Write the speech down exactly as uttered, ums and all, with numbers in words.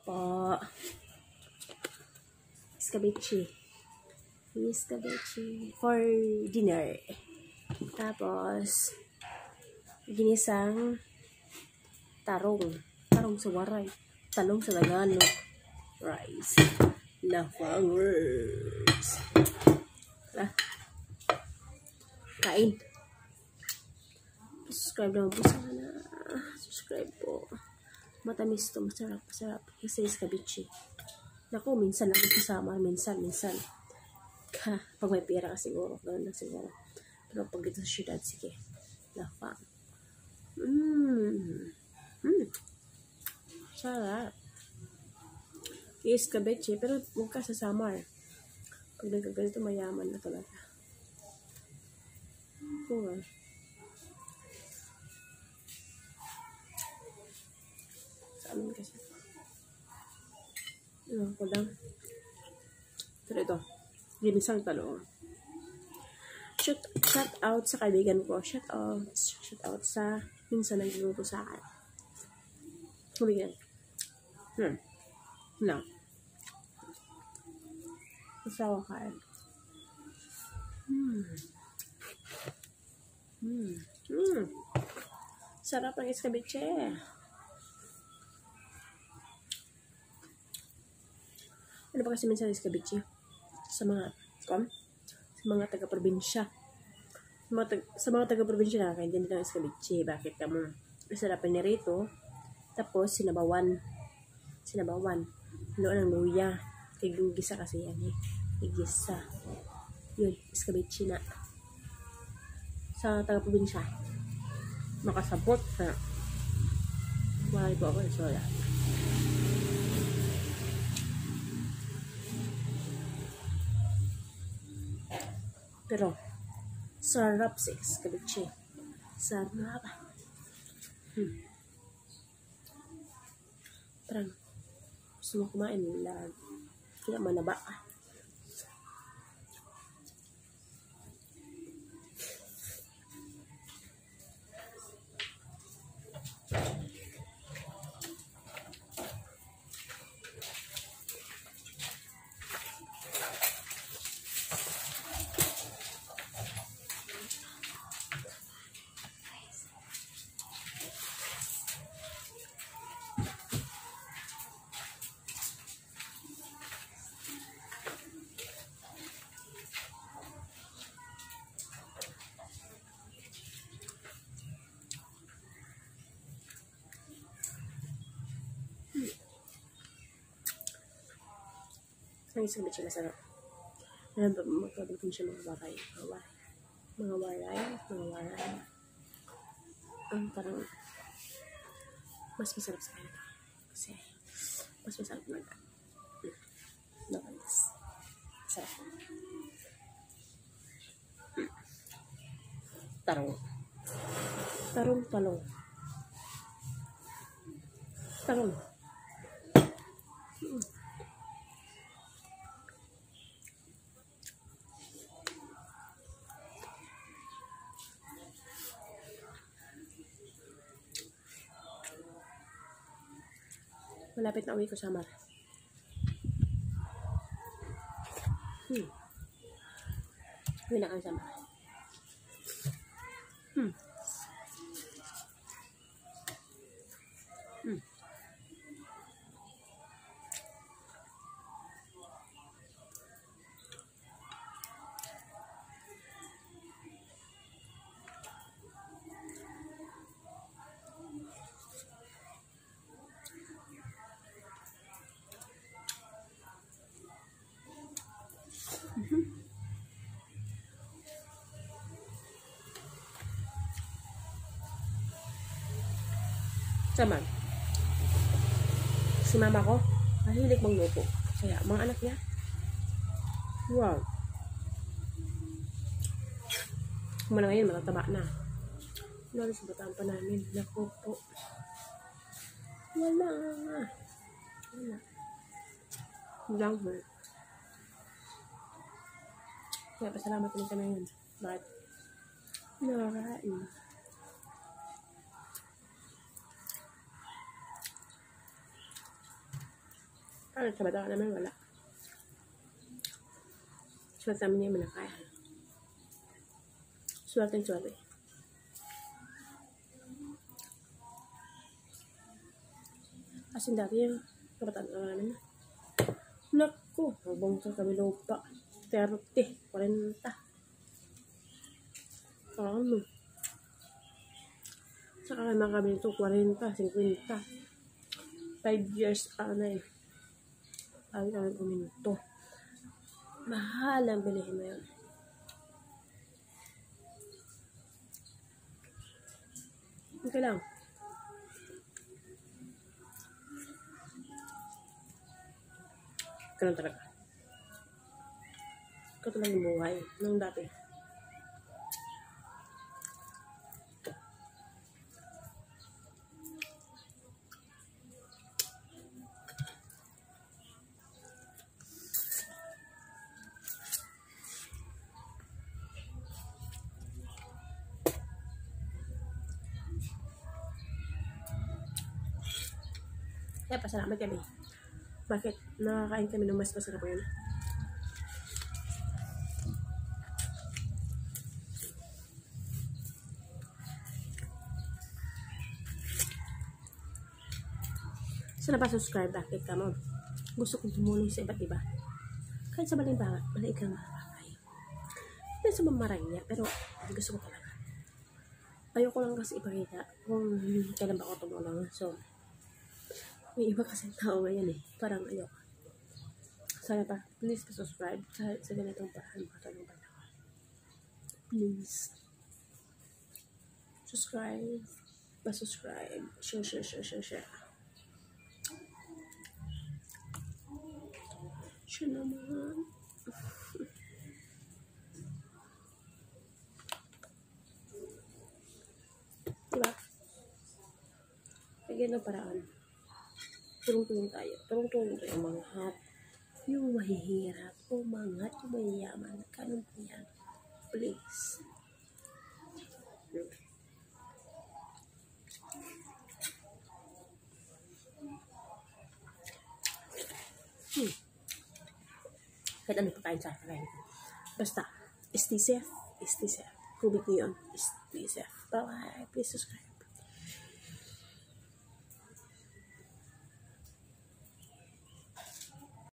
po. Escabeche. Escabeche. For dinner. Tapos, ginisang tarong. Tarong sa waray. Talong sa Tagalog. Rice. La flowers. Ah. Kain. Subscribe naman po sana. Subscribe po. Matamis to. Masarap. Masarap. Kasi escabeche. Naku, minsan lang kasama. Minsan, minsan. Ha, pag may pera ka siguro. Ganoon lang siguro. Pero pag dito sa syudad, sige. Lafang. Mmm. Mmm. Sarap. Escabeche. Pero huwag ka sa summer. Pag nagkaganito, mayaman na talaga. Oo. Sa amin kasi. Ano ko lang. Pero ito. Ginisang talong. Shout, shout out sa kaibigan ko. Shout out. Shout out sa minsan nagluluto sa akin. Huligan. Hmm. No. Masawa ka eh. Hmm. Hmm. Hmm. Sarap ng escabeche. Ano ba kasi minsan escabeche? Sa mga, kom? Sa mga taga-probinsya. Sa mga, taga, sa mga taga-probinsya na, kaya hindi ng escabeche. Bakit ka mo? Masarapin ni Rito. Tapos, sinabawan. Sinabawan. Noon ng luya. Igisa kasi yan eh. Igisa. Yun, escabeche na. Sa taga-probinsya. Makasabot na. Wala po ako yung soda. Pero, sarap sa escabeche. Sarap. Hmm. Parang, gusto mo kumain lang. Kaya manaba. Ang escabeche masarap. Alam ba, magkabutin siya mga waray. Mga waray. Mga waray. Mga waray. Ang parang mas masarap sa kanila. Kasi mas masarap na agad. Nakalis. Sarap. Tarong. Tarong talong. Tarong. Hmm. Malapit na uwi ko sa Samar. Hmm. Uwi na kang Samar. Hmm. Hmm. Mm-hmm. Saman. Si mama ko, mahilig magluto. Kaya, mga anak niya, wow. Kumana ngayon, matataba na. Lalo sa bataan pa namin. Naku po. Wala. Wala. Lang mo. Kaya pasalamat ulit kami yun. Bakit? Nakakain. Ay, sa bata naman, wala. Swerte namin niya manakaya. Swerte yung swerte. As in, dati yung kabataan ka namin na. Naku, habang sa kami lupa. thirty, forty. Ano? Saka kami mga kami ito, forty, fifty. five years, ano eh. Ang kami kuminto. Mahal ang bilihin mo yun. Okay lang. Ganun talaga. Ito lang yung buhay nung dati. Kaya pasalamat kami. Bakit? Nakakain kami ng mas masarap yun. Sana pa subscribe, bakit ka mo? Gusto kong tumulong sa iba't iba. Kahit sa maling bagay, maliit kang bagay. Hindi sa mamaranya, pero gusto ko talaga. Ayoko lang kasi ipakita kung kailan ba ako tumulong. So, may iba kasing tao ngayon eh. Parang ayoko. Sana pa, please pa-subscribe sa, sa ganitong paraan makatulong pa ako. Please. Subscribe. Pa-subscribe. Share, share, share, share, share. Share naman. Diba? Kaya na paraan. Tulong-tulong tayo. Tulong-tulong tayo umangat. Yung mahihirap, umangat, yung mayayaman. Ganun po yan. Please. Hmm. Kahit ano pa kain sa akin. Basta, stay safe, stay safe. Kubik niyo yun, stay safe. Bye-bye. Please subscribe.